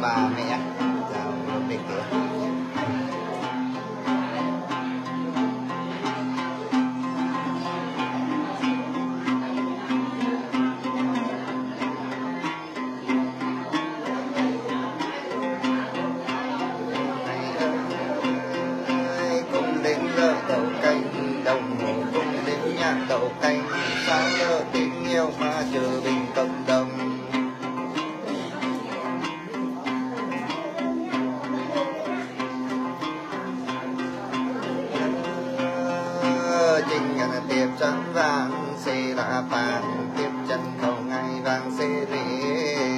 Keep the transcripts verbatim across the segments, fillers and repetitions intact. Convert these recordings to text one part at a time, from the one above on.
bà mẹ chào để cửa. Đầu canh đồng hồ cùng đến nhạc đầu canh sao lỡ tình yêu mà chờ bình cộng đồng. Trình ngàn tiệp chân vàng xê là vàng tiếp chân cầu ngày vàng xê rỉ.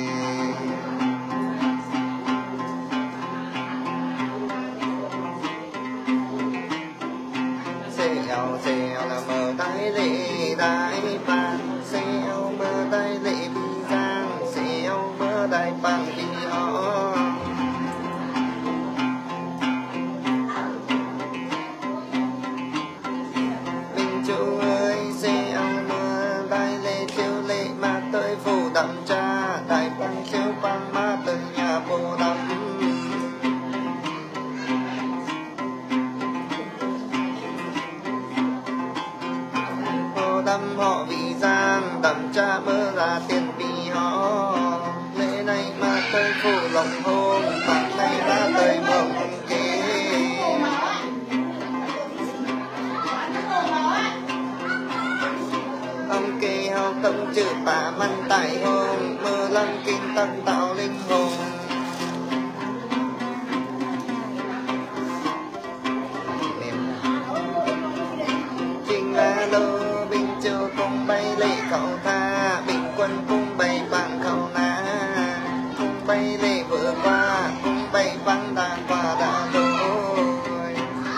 Xèo xèo là mờ tay lệ đai vàng, xèo mờ tay lệ bi giang, xèo mờ tay bằng đi ó. Mình chú ơi xèo mờ tay lệ chiếu lệ mà tới phủ đậm cha, tay bằng chiếu bằng mà tới nhà vô đậm. Đâm họ vì giang đầm cha mơ ra tiền vì họ lễ này mà tới phủ lòng hôn bằng này ra tới mộng kê. Ông kê hao tâm chữ bà măn tại hôn mơ lăng kinh tăng tạo linh hồn. Trình là đâu chưa cùng bay lệ cậu tha bình quân cùng bay bằng khẩu na cùng bay lệ vừa qua cùng bay vắng đã qua đã rồi.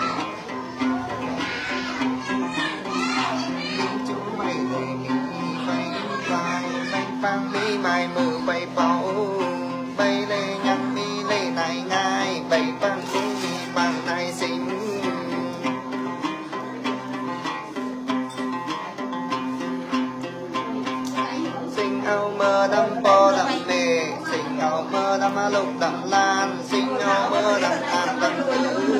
Chú bay lệ mi bay vai bay vang mi mai mưa bay bao bay lệ nhăn mi lệ này ngay bay vang cũng mi bằng này xinh. Áo mơ đâm po đâm mề, sinh áo mơ đâm lục đâm lan, sinh áo mơ đâm an đâm tứ.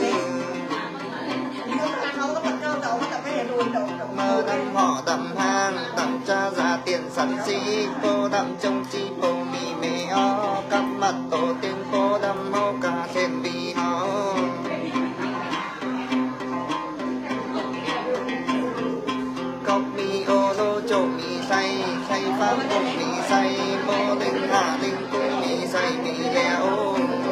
Mơ đâm họ đâm hang, đâm cha ra tiền sẵn sĩ, cô đâm trông chi bồ mì mê ó, cắm mặt tổ tiên cô đâm hô cả thêm bì ó. Cốc mi ô lô chỗ mi say, say pháp cùng mi say, mô linh hạ linh cung mi say mi leo.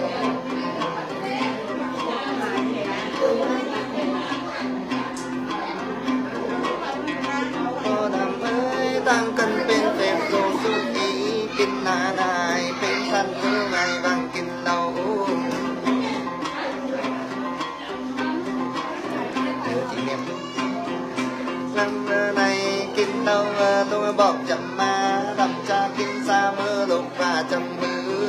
Cô đàm ơi đang cần bên phèm dô su ý, kinh nà nài bên săn cứ ngày vàng kinh lâu. Nhớ chị em năm này kinh đâu tôi bọc chậm ma đầm cha kinh xa mưa lục và chậm mưa.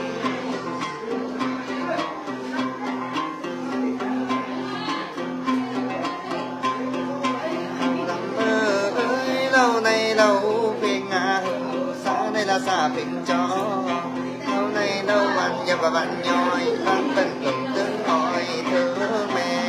Ơi lâu này lâu về ngà xa đây là xa phình cho lâu này lâu bạn nhập và bạn nhoi đang tận cầm tướng hỏi thơ mẹ.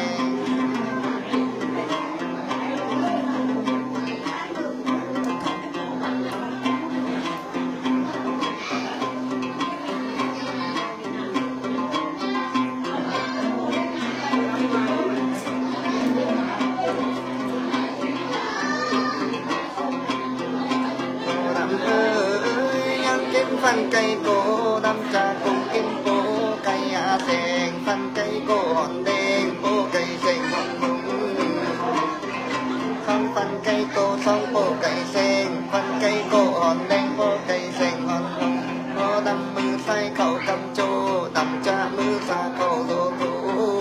Phân cây cổ đâm cha cùng kim cổ cây á đèn phân cây cổ hòn đen cổ cây sen hòn hùng không phân cây cổ xong cổ cây sen phân cây cổ hòn đen cổ cây sen hòn hùng cổ đâm mưa say khẩu cầm chô đâm cha mưa xa khẩu lô thủ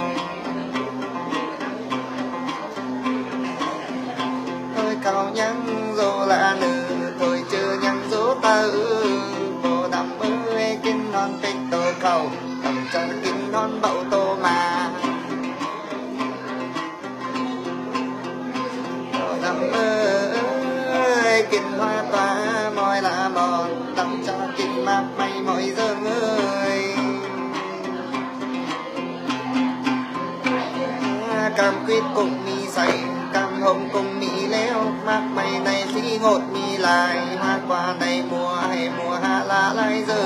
thôi cầu nhắn dô là nữ thôi chưa nhắn dô tơ kinh non tích tô cầu cầm cho kinh non bậu tô mà đầm ơi kinh hoa tỏa môi là mòn đầm cho kinh map mây mỏi dương ơi. cùng mi say cam hồng cùng mi leo mắc mày này xí ngột mi lại hoa quả này mùa hay mùa hạ lá lại giờ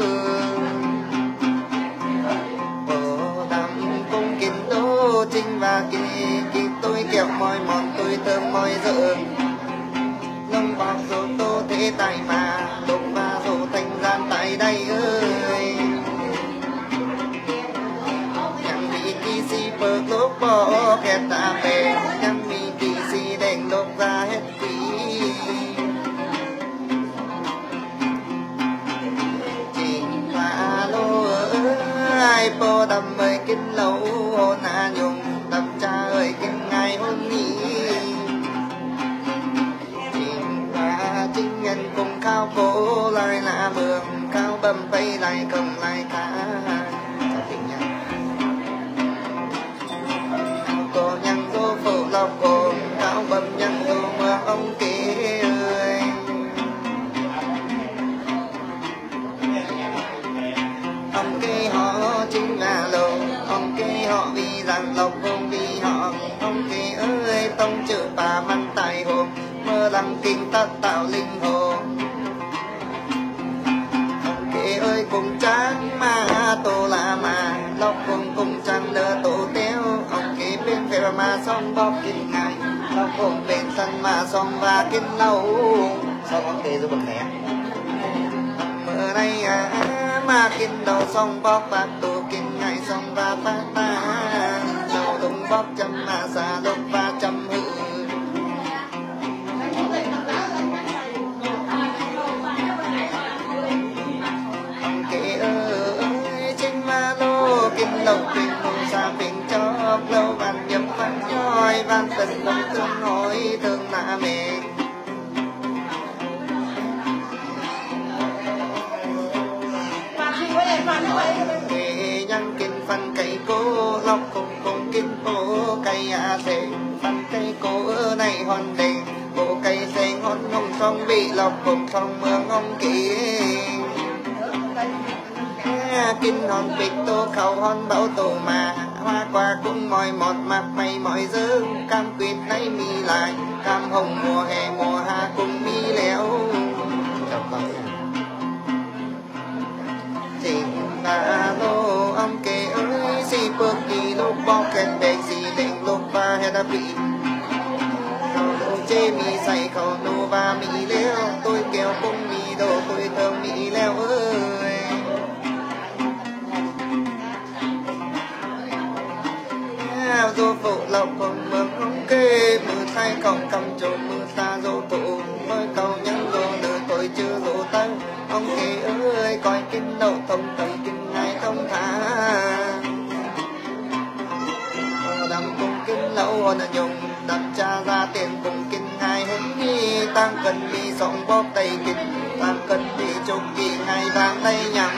bồ đắm cùng kín đô trinh và kỳ kỳ tôi kẹo môi mòn tôi thơm môi dở lông bọc dô tô thế tài mà lúc và dô thành gian tại đây ơi nhằm bị kỳ si bơ lúc bỏ kẹt ta về nhằm bị kỳ si đèn lúc ra hết quý trình và lô ai bồ đầm ơi kinh lâu hôn à nhung đầm cha ơi kinh ngày hôm nhí chính nhân cùng cao phố lại là mường cao bầm bay lại cầm lại cá cô nhăn cô phụ lọc cô cao bầm nhăn cô mưa ông kia ơi ông kia họ chính là lô ông kia họ vì rằng lộc không vì họ ông kia ơi tông chữ bà măn tài hồn mơ lăng kinh ta tạo linh hồn ông kê ơi cùng trắng mà tô là mà lóc cùng cùng trắng lỡ tổ téo ông kê bên phê mà xong bóp kinh ngày lóc cùng bên sân mà xong và kinh lâu xong ông kê rồi bật mẹ mơ này à mà kinh đầu xong bóp bạc tổ kinh ngày xong và phát ta đầu đúng bóp chấm mà xa lúc và chấm hư kinh lộc kinh mùng xa bình cho lâu bàn nhập văn nhoi văn tình lòng thương hỏi thương nạ mẹ kê nhân kinh phân cây cố lọc cùng cùng kinh phố cây à thề phân cây cố ở này hòn đền bộ cây xe ngon nông sông bị lọc cùng sông mưa ngông kỹ kinh hòn bịch tô khẩu hòn bảo tổ mà hoa quả cũng mỏi mọt mặt mày mỏi dơ cam quýt lấy mi lại cam hồng mùa hè mùa hạ cùng mi léo tình là lô ông kê ơi si bước đi lúc bó kèn bèn si đỉnh lúc ba hè đã bị khẩu nô chê mi say khẩu nô ba mi léo tôi kéo cùng mi đồ tôi thơm mi léo ơi dô phụ lộc cùng mừng không kê mưa thay cộng cầm chỗ mưa xa dô phụ mới cầu nhân dô đời tôi chưa dô tăng ông kê ơi coi kinh đậu thông cầm kinh ngày thông thả đầm cùng kinh lâu hồn dùng đầm cha ra tiền cùng kinh ngày hôm đi tăng cần đi sống bóp tay kinh tăng cần đi chục kỳ ngày bàn tay nhắm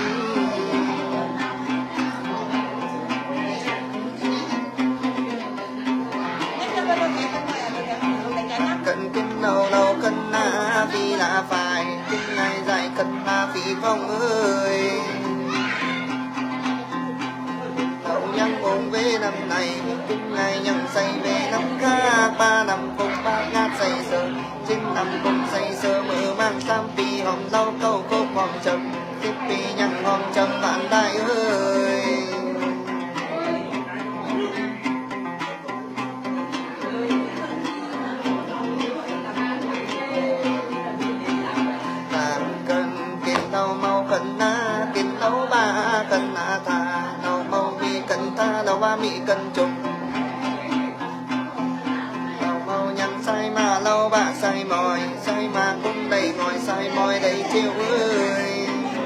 cần kinh lâu lâu cần na vì là phải kinh ngày dài cần na vì phong ơi đầu nhân ôm về năm này kinh ngày nhận say về năm ca ba năm cùng ba ngát say sơ chính năm cùng say sơ mở mang tam pi hồng lâu câu khúc hoàng trầm tiếp pi nhằng hoàng trầm bạn đại ơi cần na kinh lâu ba cần na tha lâu màu mi cần tha lâu ba mi cần trùng lâu màu nhăn say mà lâu ba say mỏi say mà cũng đầy ngồi say mỏi đầy chiều ơi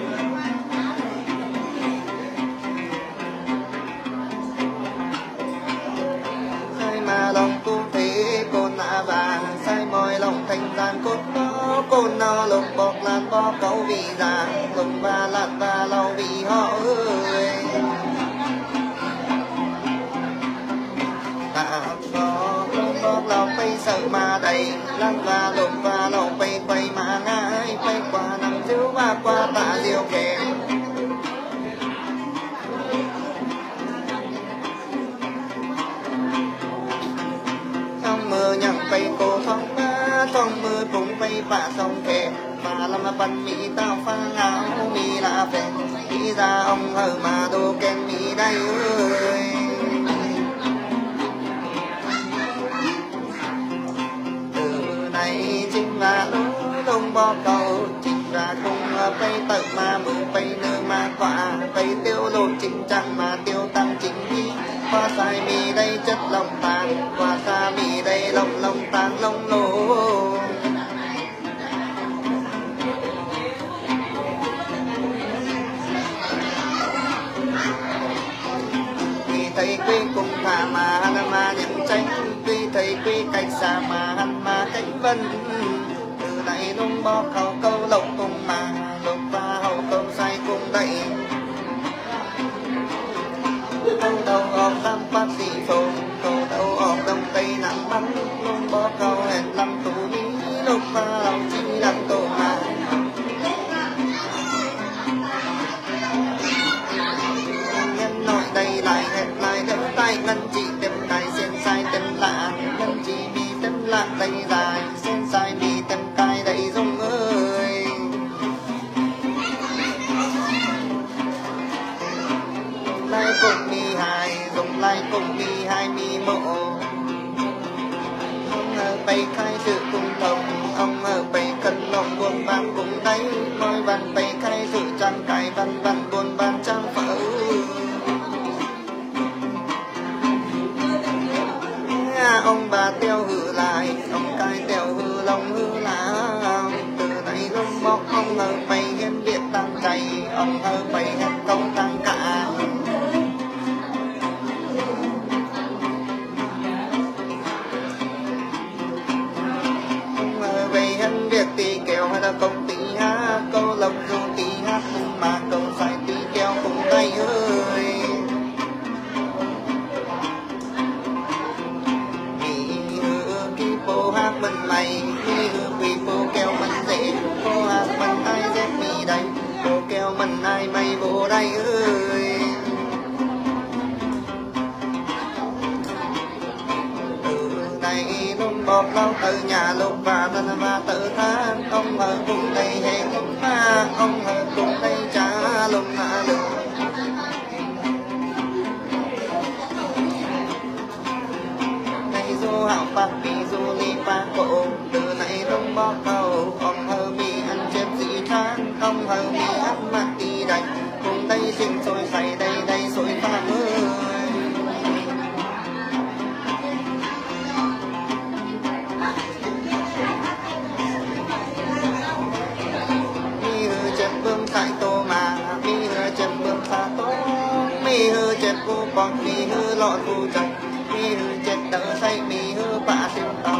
say mà lòng tu thế côn nạ vàng say mỏi lòng thành gian cốt đó côn nó lục bọc lan bó cấu vì già lục và lạt và lâu vì họ ơi tạ bó lục bọc lòng bay sợ mà đầy lan và lục và lâu bay bay mà ngái bay qua năm thiếu và qua tạ liều kèm phong mưa cùng vây bạ sông kề mà làm bắn mỹ tao pha áo mi là phèn đi ra ông hờ mà đồ ken mi đây ơi từ này chính là lũ đông bò cầu chính ra cùng bay tự mà mù bay nơ mà quả bay tiêu lột chính chẳng mà tiêu tăng chính đi qua sai mi đây chất lòng tàng qua xa mi đây lòng lòng tàng lòng lô vì thầy quy cùng thả mà hắn mà nhận tránh vì thầy quy cách xa mà hắn mà cánh vân từ này nung bó khẩu câu lộc cùng mà lộc và hậu câu sai cùng đẩy câu đầu ọc làm bác sĩ phồng câu đầu ọc đông tây nắng bắn nung bó khẩu hẹn làm tù đi lộc và hậu chỉ làm tổ mà nhân nội đây lại hẹn lại đỡ tay ngân chỉtem tay sen sai tem lạ ngân chỉ bị tem lạ đây dài sen sai bị tem cay đầy rung ơi lai cùng mi hai dùng lai cùng mi hai mi mộ ông ở bay khai sự cùng thông ông ở bay cân lòng buồn bang cùng đấy ngôi văn bay khai sự trang cài văn văn buồn bang trang phở ông bà tiêu hư lại ông cai tiêu hư lòng hư lá từ này lúc bóc ông ở bay hiên việt tăng cày ông ở bay hết công tăng cả ông ở bay hiên việt tì kèo hay là công tí hát câu lộc dù tí hát cùng mà câu sai tí kèo cùng tay ơi cô hát bên mày mi hư vì cô kêu mình dễ cô hát mình ai dép mi đây cô kêu mình ai mày vô đây ơi từ này lúc bọt lâu từ nhà lúc và nên và tự than ông ở cùng đây hẹn ông ta ông ở cùng đây trả lúc hạ được du hảo bạc vì du li ba cổ từ này đông bó cầu ông hơ mi ăn chép dị chán ông hơ mi ăn mặt đi đánh cùng đây sinh sôi say đây đây sôi pha ơi mi hư chép bơm tại tô mà mi hư chép bơm xa tô mi hư chép cô bọc mi hư lọ thu chặt mi hư chết đỡ say mi hư bả siêu tàu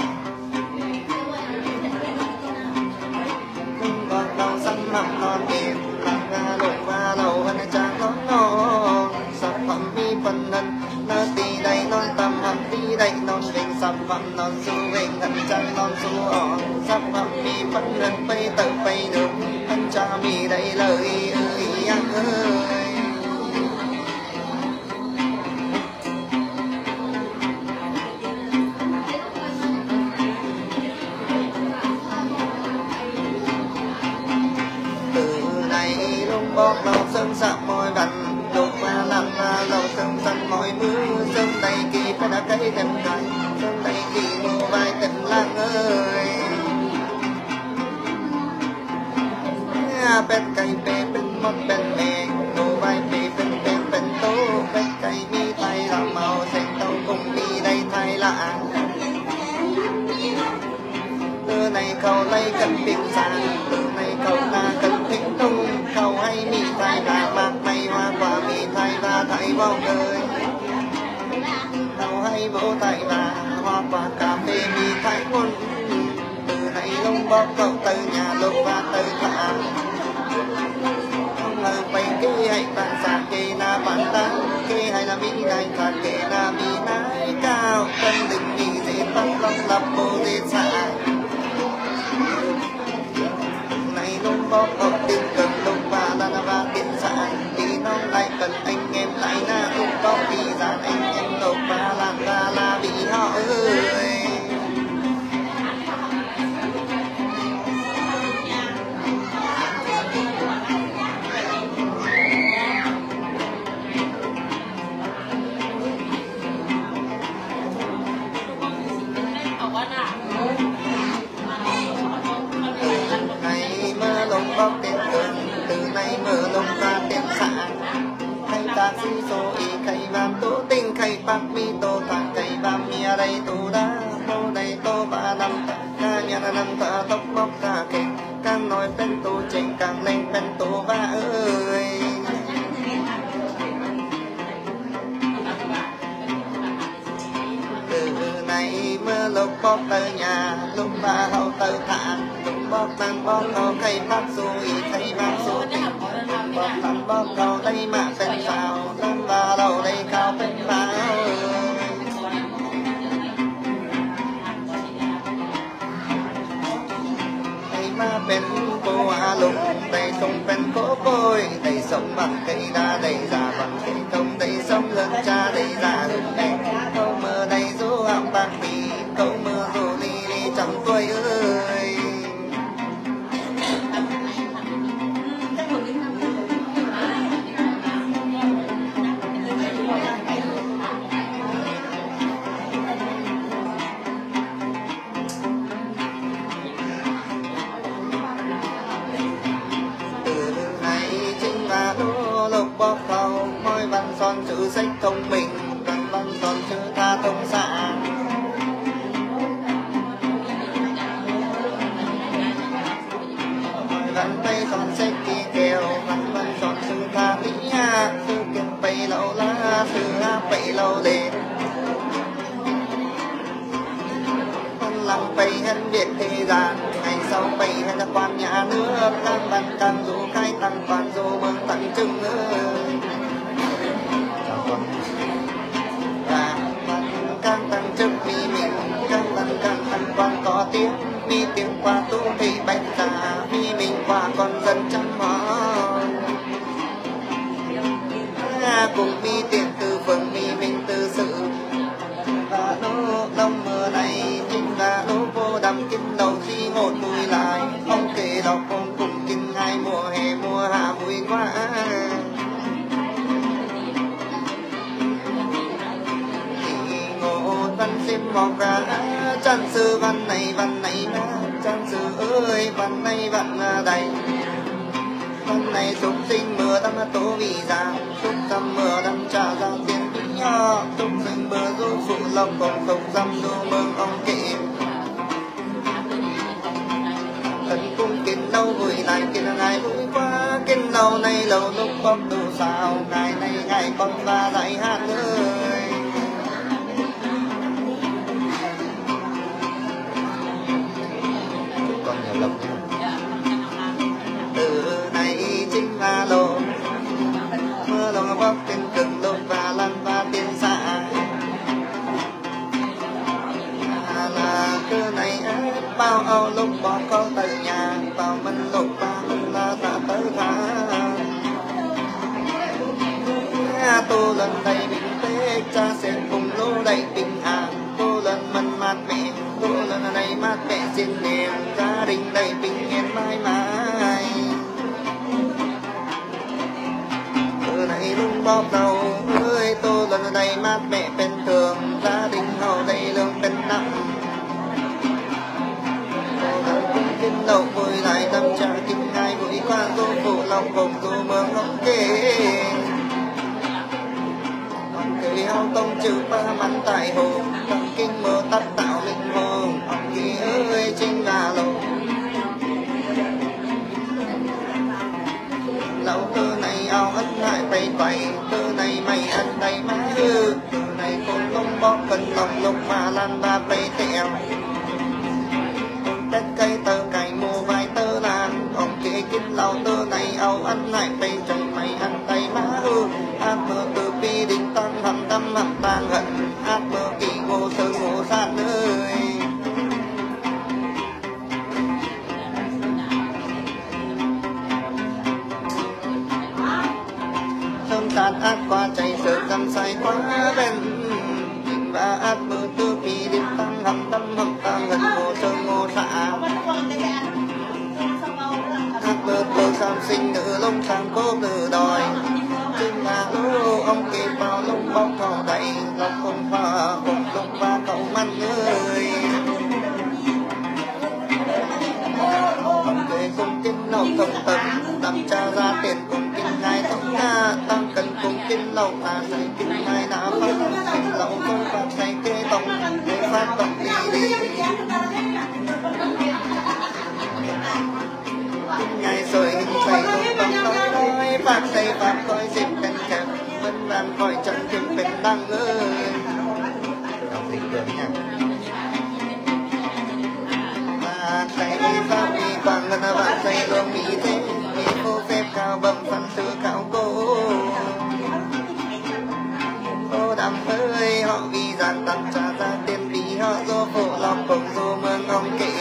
không còn đầu xanh mặn non mềm làm nga lộ và lầu hân trang nó ngon sản phẩm mi phần thân nó tì đầy non tầm hầm tì đầy non hình sản phẩm non su hình hân trang non su ỏn sản phẩm mi phần thân bay tự bay được hân cha mi đầy lời ơi ăn ơi bóc lâu sân sạm môi bắn đột qua làm và lâu sân sân mỏi mưa sân đầy kỳ phải đã cây thêm cay sân đầy kỳ mùa vai tình lang ơi bên cây bê bên một bên mẹ mùa vai bê bên bên bên tố bên cây mi tay làm màu xanh tàu cùng đi đây thay lạ từ này cầu lấy cần biển sàn từ này cầu ta cần thính tung cầu hay mi thay bạc bạc mây hoa quả mi thay và thay bao đời cầu hay vỗ thay và hoa quả cà phê mi thay quân từ này lông bó cậu từ nhà lục và từ thả không ngờ bày kê hay bàn sạc kê na bàn ta kê hay là mi này cả kê na mi nái cao tân đình mi dễ tóc lông lập bồ dễ xả này lông bó cậu tin cần lông và là na và tiền sản thì nó lại cần anh em lại na không có vì dàn anh em lông và làm ra là vì họ ơi càng thở tóc bóc cả kinh càng nói bên tu trình càng lên bên tu ba ơi từ này mưa lúc bóp tới nhà lúc ba hậu tới thản lúc bóp mang bóp cầu cây bác xui thấy bác xui bóp thăm bóp cầu đây mà tên sao lâm vào đầu đây cao bên ba ơi mà bên cô à lục đầy sông bên cố côi đầy sông bằng cây đa đầy già bằng cây thông đầy sông lớn cha đầy già hương đen câu mơ đầy du học bạc bì câu mơ dù đi đi trăm tuổi ơi bóp cầu môi văn son chữ sách thông minh văn văn son chữ tha thông xạ môi văn tây son sách kỳ kèo văn văn son chữ tha lý ha sư kiên bày lâu la sư ha bày lâu đền văn lăng bày hân việt thế gian ngày sau bày hay là quan nhà nước càng văn càng du khai tăng quan du mừng tăng trưng ơi và văn càng tăng trưng vì mình càng văn càng tăng quan có tiếng vì tiếng qua tu thị bạch giả vì mình qua con dân trăm món cùng vì tiền từ phường vì mình từ sự và đô đông mưa này chính là đô vô đầm kim đầu khi một mùi lại ông kể đọc con cùng kinh hai mùa hè mùa hạ mùi quá thì ngộ văn xem mọc ra chân sư văn này văn này chân sư ơi văn này văn đầy văn này súc sinh mưa đâm tố vì giang súc tâm mưa đâm trả ra tiền súc sinh mưa du phụ lòng còn không dâm du mương ông kịp thần cung kinh lâu vui lại kinh ngày vui quá kinh lâu này lâu lúc bóp đủ sao ngày này ngày con và dạy hát ơi con nhà lộc từ này chính là lô mưa lòng bóp trên cừng lục và lăn và tiên xạ là cơ này bao âu lúc bỏ câu từ nhà vào mình lục và mình là ta tới thả tu lần đây bình tế cha sẽ cùng lô đầy bình an tu lần mình mát mẹ tu lần đây mát mẹ xin niềm gia đình đầy bình yên mãi mãi từ này lung bóp đầu ơi tu lần đây mát mẹ bên thường gia đình hậu đây lương bên nặng kinh đầu vui lại tâm trạng kinh hai buổi qua du phụ lòng cùng du mương ông kê ông kê hao tông chữ ba mắn tại hồ tâm kinh mơ tắt tạo linh hồn ông kê ơi chính là lầu lâu tư này ao ất lại bay quay tư này mày ăn đầy má hư tư này con lông bóp cần lòng lục mà lan ba bay tẹo đất cây tơ cày mùa vài tơ làm ông kê kinh lâu tư này ao ăn lại bay trời mày ăn đầy má hư ác mơ từ bi đình tăng hầm tâm hầm tàng hận ác mơ kỳ ngô sơ ngô sát ơi sớm sát ác qua chạy sợ dầm say quá bên và ác mơ từ bi đình tăng hầm tâm hầm tàng hận ngô sơ ngô sát ác mơ từ sam sinh nữ lông sang cố từ đòi trên là lô ông kê bao lông bóc thỏ đầy lọc không pha cùng lông và cậu măn ơi ông kê cùng kinh lâu tổng tâm đâm cha ra tiền cùng kinh hai tổng ca tăng cần cùng kinh lâu ta say kinh hai đã phát kinh lâu không phát say kê tổng để phát tổng đi đi ngân vạn dây luôn mỹ thế mỹ cô phép cao bẩm phần sư khảo cô ô đàm ơi họ vì rằng tầm trả ra tiền vì họ do phụ lòng cùng dù mương ông kỵ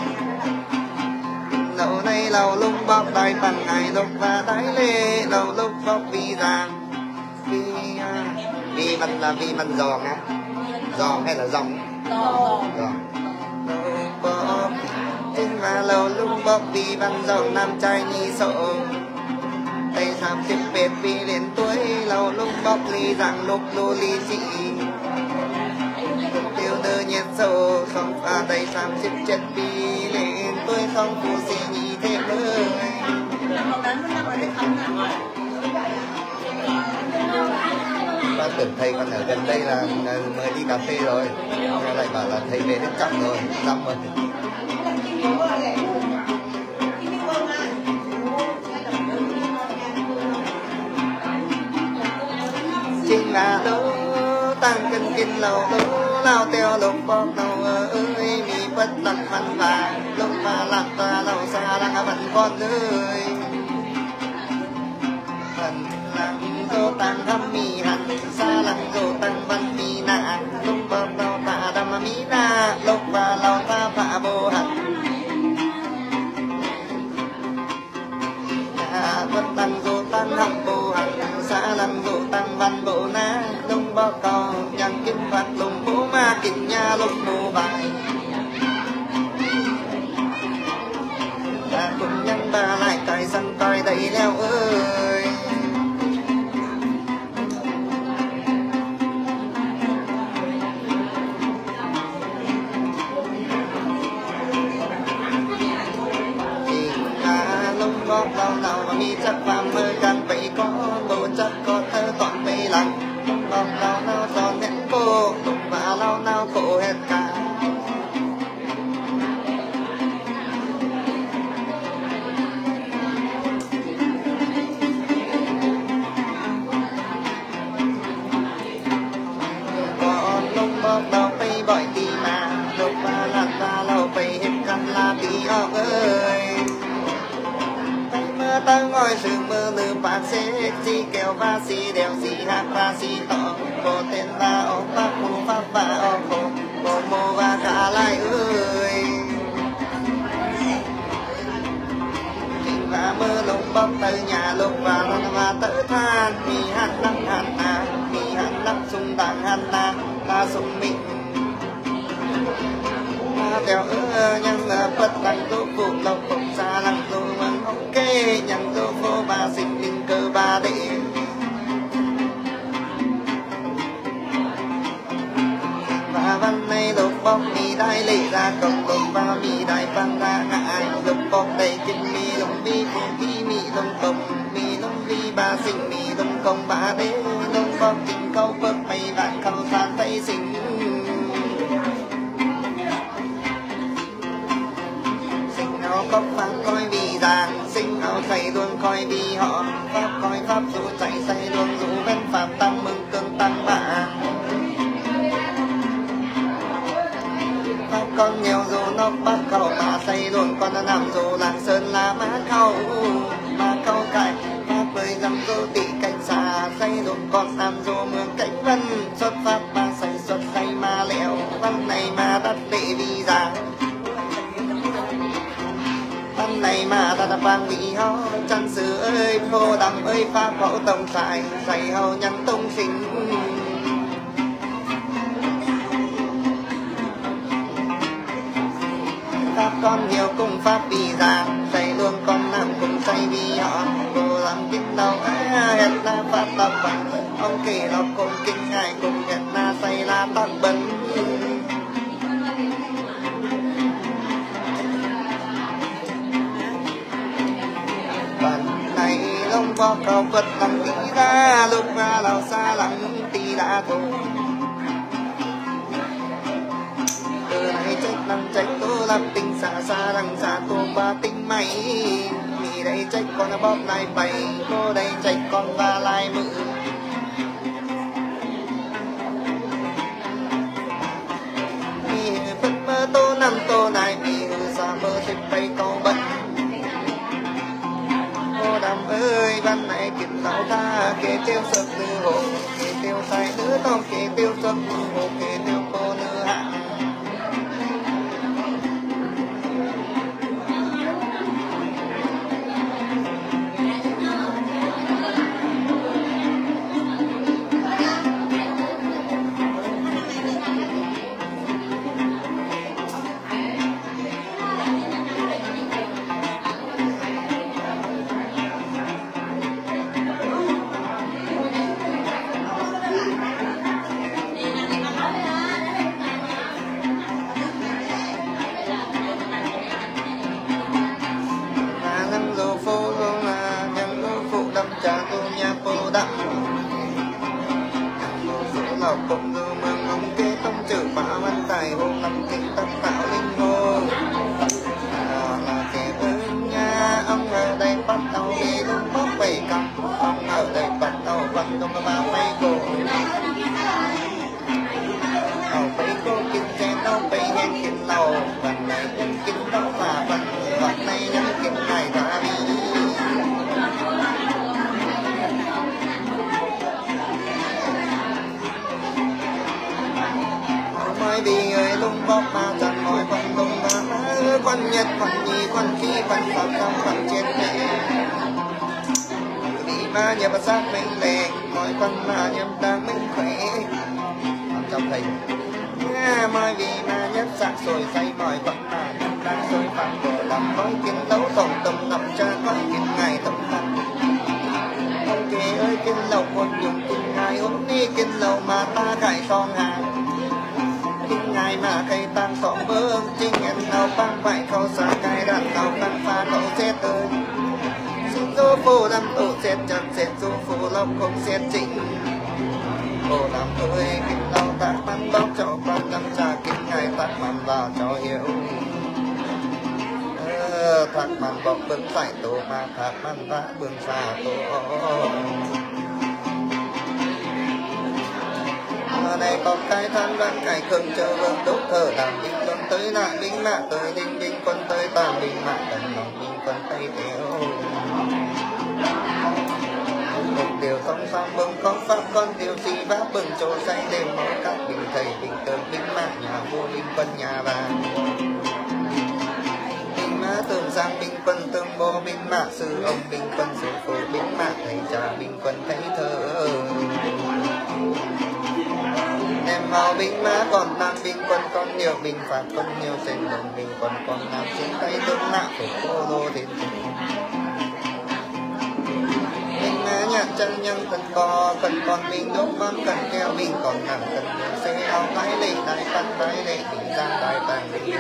lâu nay lâu lúc bóp đai bằng ngày lúc và đái lê lâu lúc bóp vì rằng vì vì mình là vì mình giòn á giòn hay là dòng giòn bóp chính là lâu lúc bóp vì văn giòn nam trai nhi sổ tay sám tiếp biệt vì đến tuổi lâu lúc bóp ly rằng lúc lô ly chị tiêu đơ nhiệt sâu không pha tay sám tiếp chết vì lên tuổi không phù xì nhị thêm ơi ba tưởng thầy còn ở gần đây là mới đi cà phê rồi lại bảo là thầy về đến chắc rồi xong rồi chính là lỗ tăng cân kinh lầu lỗ lao theo lục bóp đầu ơi mi bất tật văn vàng lúc mà làm ta lầu xa đang vẫn con ơi phần lăng dô tăng hâm mi hẳn xa lăng dô tăng văn mi nạ lúc bóp đầu ta đâm mi na lúc và lao ta phạ vô hẳn bất tăng dô tăng hâm vô hẳn xa lăng dô tăng văn bộ na lúc bóp cầu nhằng kim phạt lùng bố ma kinh nha lúc bố bài ta cùng nhân ba lại cài săn coi đầy leo ơi bóp đau đầu và mi chắc và mơ càng vậy có đồ chắc có thơ toàn mây lặng bóp đau nào tròn hết cô đụng và lau nào khổ hết cả còn lúc bóp đau bay bỏi tì mà lúc và lạt ta lâu bay hết căn là tí họ ơi ta ngồi sự mơ lư bạc xế chi kèo va xì đèo xì hát va xì tỏ cô tên là ô pháp mù pháp và ô cô cô mô và cả lại ơi tình và mơ lúc bóp tới nhà lúc và lần và tớ than mi hát lăng hàn à mi hát lăng sung đảng hàn à ta sung mình đèo ơ nhân bất lăng tô phụ lộc phục xa lăng tô mừng ok nhân tô phô ba sinh linh cơ ba đệ và văn này lục bóp mi đai lệ ra cộng lục và mi đai văn ra ngại lục bóp đầy kinh mi lục vi phụ vi mi lục cộng mi lục vi ba sinh mi lục cộng ba đệ lục bóp kinh câu bớt mây vạn câu san tay sinh họ có pháp coi vì rằng sinh họ thầy luôn coi vì họ pháp coi pháp dù chạy say luôn dù bên phạm tăng mừng cương tăng bạ pháp con nhiều dù nó bắt cầu mà say luôn con nằm dù làng sơn là má khâu má khâu cải pháp với dòng dù tị cảnh xa say luôn con nằm dù mương cảnh vân xuất pháp mà say xuất say mà lẹo văn này mà đắt lệ vì rằng văn này mà ta đã vang vị ho chân sư ơi phô đầm ơi pháp phẫu tổng xài dạy hầu nhân tung sinh pháp con nhiều cùng pháp vì già dạy luôn con làm cùng say vì họ cô làm kinh đầu á hết là pháp tập bằng ông kể lọc cùng kinh ngài cùng hết là say là tắc bấn không có cầu vật lăng tí ra lúc ra lao xa lăng tí đã thôi từ này trách lăng trách tô làm tình xa xa lăng xa tô ba tình mày mi đây trách con bóp lại bày cô đây trách con ba lại mự mi phân mơ tô năm tô này mi hư xa mơ thích bay câu bật kế tiêu sập tư hộ kế tiêu sai nữ tông kế tiêu sập tư hộ kế tiêu cô nữ hạ cùng lưu mương ông kế tông trừ bá văn tài hôn năm kinh tâm tạo linh hồn đó là kẻ ơn nha ông ở đây bắt đầu đi lúc bóp bảy cặp ông ở đây bắt đầu văn trong ba mấy cô ông bảy cô kinh chén đâu bảy nghe kinh lầuวันnày nhân kinh đâu màวันวันnày nhân kinh này ra đi vì người lung bóc mà chẳng nói phần lung mà quan nhật quan nhi quan khí quan pháp trong quan trên này vì ma nhập sát mình lệ nói quan ma nhập đang mình khỏe trong thầy mọi vì ma nhập sát rồi say mọi quan ma nhập đang rồi phản đồ làm nói kiến đấu tổng tâm nằm cha nói kiến ngày tổng thân ông kê ơi kiến lầu một dùng kiến ngày hôm nay kiến lầu mà ta cải son hàng ngày mà cây tăng sọn bơm chính nhân nào băng phải khâu xa cái đàn nào băng pha cậu xét ơi xin dô phô làm tổ xét chân xét dô phô lọc không xét chính phô làm tôi kinh lâu tác bắn bóc cho con năm trà kinh ngày tác mặn vào cho hiểu ờ, thạc mặn bọc bưng phải tổ mà thạc mặn vã bưng xa tổ này có cái than văn cải khương chờ vương đúc thở làm binh quân tới nạn binh mạ tới đinh binh quân tới tàn binh mạ tần lòng binh quân tây theo một điều không xong bưng có pháp con điều gì vác bưng chỗ say đêm máu các bình thầy bình tường binh mạ nhà vua binh quân nhà vàng binh mã tường sang binh quân tương bố binh mạ sư ông binh quân sư phụ binh mạ thầy trà binh quân thấy thơ em vào binh mã còn nam binh quân con nhiều binh phạt con nhiều trên đồng binh quân con nam trên tay tướng nặng của cô đô thiên binh mã nhạc chân nhân thân co cần con binh đốt con cần theo binh còn nặng cần nhiều xe áo lái lệ đại văn đại lệ bình giang đại tàng binh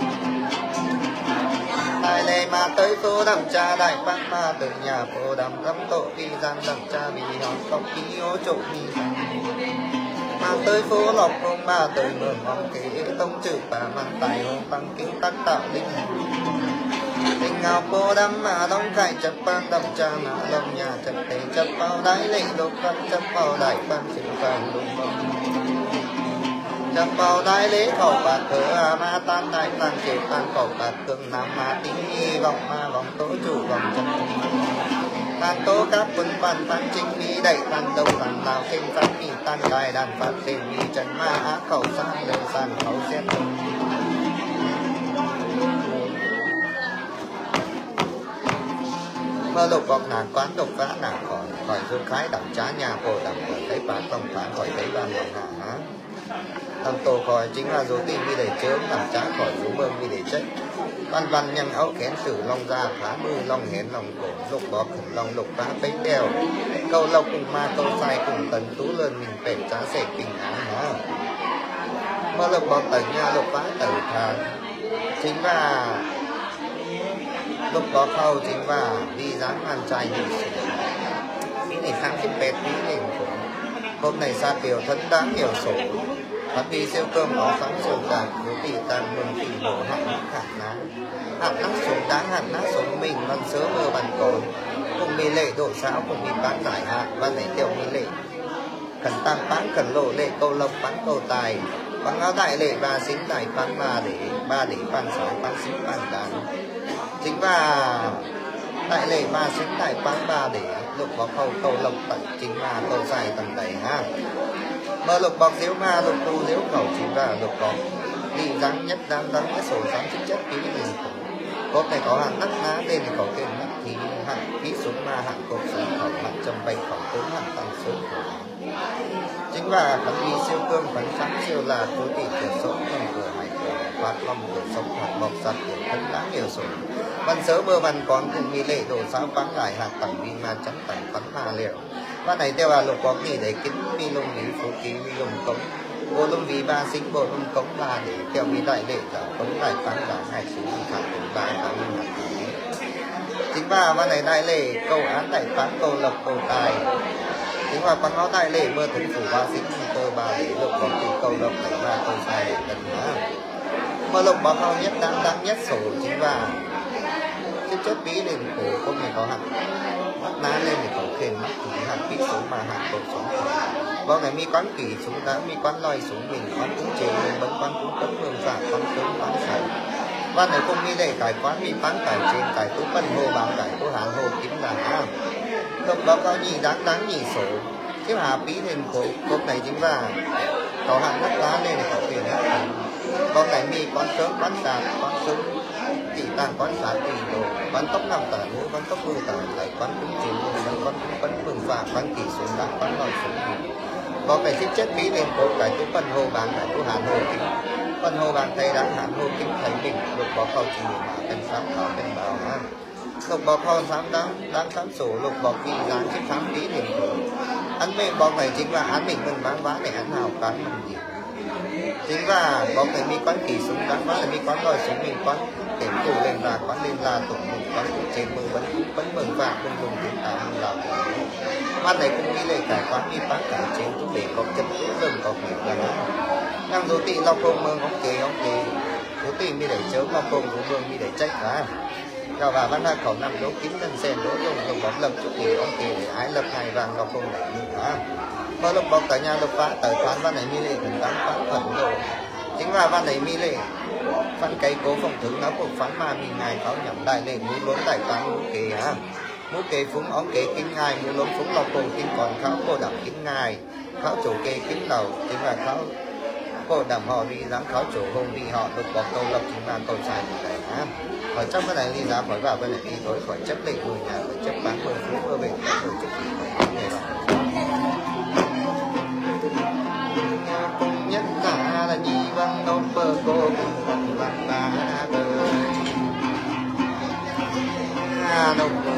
đại lệ mà tới phố đầm cha đại văn mà từ nhà phố đầm cấm tổ đi gian đầm cha bị hỏng không khí ô trộn đi mà tới phố lộc hôm ba tới mượn mong kế tông chữ bà mang tài hôm tăng kinh tác tạo linh tình ngào cô đắm mà đóng cải chấp ban đầm cha mà lòng nhà chấp tế chấp vào đáy lệ đột văn chấp vào đại ban chữ vàng đùng mong chấp vào đáy lễ khẩu bạc thở ma tan đại ban chữ tan khẩu bạc cường nam ma tính nghi vọng ma vọng tố chủ vọng chấp tan tố các quân văn văn chính mỹ đẩy tan đầu tan nào kinh văn mỹ tan cài đàn phạt tiền mỹ trần ma á khẩu sang đều sàn khẩu xét mơ lục bọc nàng quán độc vã nàng khỏi khỏi dương khái đẳng trá nhà cổ đẳng khỏi thấy bán tổng phán khỏi thấy ban lòng hạ há thằng tổ khỏi chính là dấu tin đi để chớm đẳng trá khỏi dấu bơm đi để chết văn văn nhân áo kén sử long ra phá mư long hén lòng cổ lục bó khẩn long lục phá bấy đèo câu lộc cùng ma câu sai cùng tấn tú lớn mình bể giá sẻ bình á hả mơ lục bó tấn nha lục phá tử thà chính là lục bó khâu chính là đi dáng hoàn trai hình mỹ này kháng chích bẹt mỹ này hôm này xa tiểu thân đáng nhiều sổ phát đi siêu cơm có sóng siêu tàn nếu tỷ tàn mừng tỷ bổ hạt nát hạt ná hạt nát xuống đáng hạt nát xuống mình văn sớ mơ bàn cồn cùng mỹ lệ độ sáo cùng mỹ bán giải hạt văn lấy tiểu mỹ lệ khẩn tăng bán khẩn lộ lệ câu lộc bán câu tài bằng áo đại lệ và xính đại bán ba để ba để bán sáu bán xính bán đàn chính và đại lệ ba xính đại bán ba để lục bọc hầu cầu lộc tận chính mà cầu dài tầng đầy ha mơ lục bọc diếu ma lục tu diếu khẩu chính là lục bọc đi răng nhất răng răng cái sổ răng chính chất ký liền cốt này có hàng nắc ná lên thì có kênh nắc thì hàng ký xuống ma hàng cột xuống khẩu hàng trầm bạch khẩu tướng hàng tăng xuống chính là khẩn đi siêu cương khẩn sáng siêu là chú tỷ cửa sống trong cửa hải cửa hoạt lòng cửa sống hoạt bọc sạch cửa thân đáng nhiều số văn sớ bơ văn còn cùng nghi lệ đồ sao vắng lại hạt tặng vi ma chắn tặng phấn ma liệu văn này theo là lục có gì để kính vi lung lý phú ký vi lung cống bộ lung vi ba sinh bộ lung cống ba để theo vi đại lệ giả cống đại phán giả hai số vi khả cùng ba tám mươi chính ba văn này đại lệ câu án đại phán câu lộc câu tài chính là con nó đại lệ mơ thủng phủ ba sinh cơ ba để lục có tỷ câu lộc đẩy ba câu sai để tận hóa mơ lục báo cáo nhất đáng đáng nhất sổ chính là chất chất bí lên cổ không hề có hạt mắt ná lên thì có khen mắt thì hạt bí xuống mà hạt cổ xuống có ngày mi quán kỳ xuống đá mi quán loi xuống mình quán cũng chế mình bấn quán cũng cấm hương giả quán cấm quán sạch quan này không mi lệ cải quán mi quán cải trên cải tú bân hồ bám cải tú hàn hồ kiếm là ha lục báo cáo nhì đáng đáng nhì sổ chứ hà bí lên cổ cốt này chính là có hạt mắt lá lên thì có khen hết có ngày mi quán sớm quán sạc quán sớm chỉ tàng quán sát thì đồ quán tóc nằm tả ngũ quán tóc mưa tả lại quán cũng chín quán quán quán mừng phà quán kỳ xuống đá quán lòi xuống có cái thiết chất bí lên cổ cái tú phân hồ bàn cái tú hàn hồ kính phân hồ bàn thầy đáng hàn hồ kính thầy bình lục bỏ khâu chỉ mà cần sám khảo cần bảo ha lục bỏ khâu sám đáng đáng sám sổ lục bỏ kỳ dáng chiếc sám bí lên cổ ăn mê bỏ này chính là án mình mình bán vá để ăn nào cắn mình gì chính là có cái mi quán kỳ xuống đáng vá là mi quán lòi xuống mình quán điểm tù lên là quán lên là tụng mừng quán cũng trên mừng vẫn vẫn mừng vàng không dùng tiếng tà mừng lào ban này cũng nghĩ lệ cải quán đi bán cải trên cũng để có chân cũng dừng có hiểu là nó đang dấu tị lau không mơ ông kề ông kề dấu tị mi để chớ lau không dấu mương mi để trách cả rồi và văn khẩu năm đố kín thân sen đố dùng dùng bóng lập chút thì ông kề để ái lập hai vàng lau không để như cả có lúc bóng cả nhà lập phá tới toán văn này mi lệ cũng tám phán thuận rồi chính là văn này mi lệ phân cây cố phong thử nó cuộc phán mà mình ngài pháo nhậm đại lệ mũi lớn đại toán mũ kề ha mũ kề phúng ống kề kính ngài mũi lớn phúng lọc cùng kính còn kháo cô đậm kính ngài kháo chủ kề kính đầu chính là kháo cô đậm họ đi dám kháo chủ hôn đi họ được bỏ câu lập chính là câu sai của này ha khỏi chấp cái này đi ra khỏi vào bên này đi tối khỏi chấp lệ người nhà khỏi chấp bán mười phú ở bên rồi chút gì phải nghề đó cùng nhất cả là nhị văn nôm bơ cô cùng văn văn ta đời nông